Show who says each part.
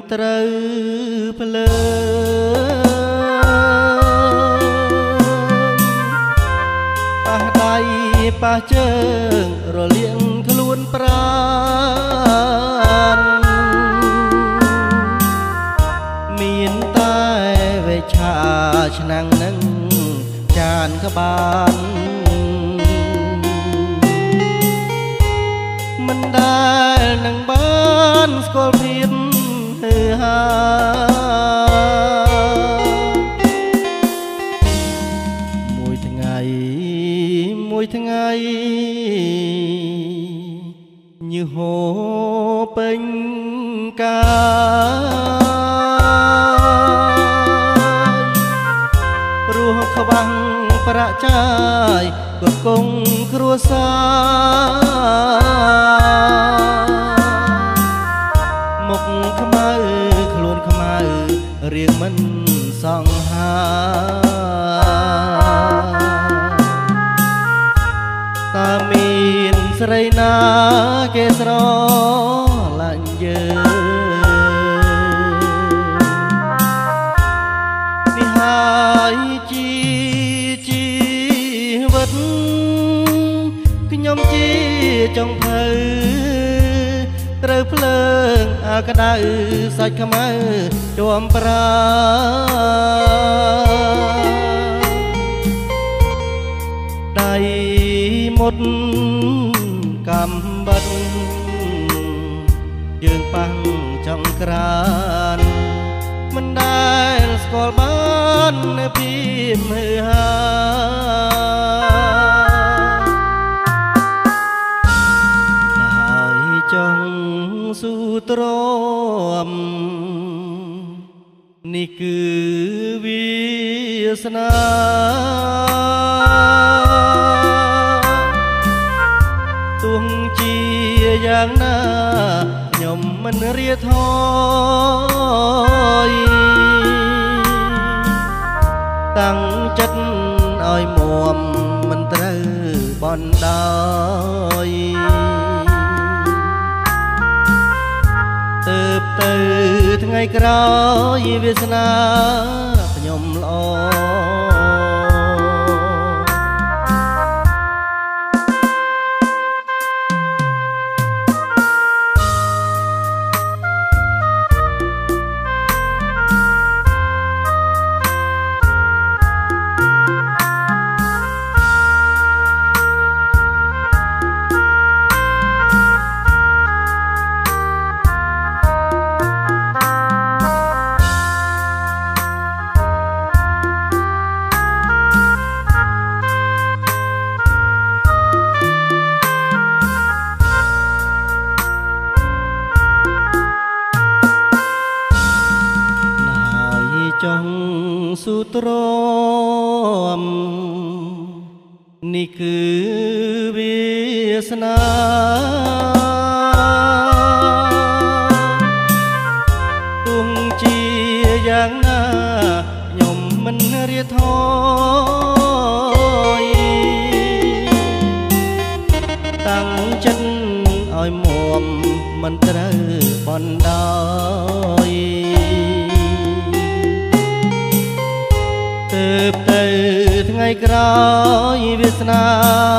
Speaker 1: ត្រូវភ្លើប៉ះដៃប៉ះជើងរលាកខ្លួនប្រាណមានតែវេឆាឆ្នាំងនឹងចានក្បានមិនដែលនឹងបានស្គាល់ភាពហឺហាមួយថ្ងៃញើសហូរពេញកាព្រោះខ្វាំងប្រាក់ចាយក៏គង់គ្រួសារមុខខ្មៅខ្លួនខ្មៅរៀងមិនសង្ហាតើមានស្រីណាគេស្រឡាញ់យើងនេះហើយជីវិតខ្ញុំជាចុងភៅត្រូវភ្លើងអាក្តៅសាច់ខ្មៅជាប់ប្រាដៃមុតកំបិតយើងប៉ះចង្ក្រានមិនដែលស្គាល់បាននៅភាពហឺហាហើយចង់ស៊ូទ្រាំនេះគឺវាសនាទោះជាយ៉ាងណាខ្ញុំមិនរៀថយតាំងចិត្តឲ្យមួមមិនត្រូវបន់ដោយទៅថ្ងៃក្រោយវាសនាខ្ញុំល្អចង់ស៊ូទ្រាំនេះគឺវាសនាទោះជាយ៉ាងណាខ្ញុំមិនរៀថយតាំងចិត្តឲ្យមួមមិនត្រូវបន់ដោយទៅថ្ងៃក្រោយវាសនា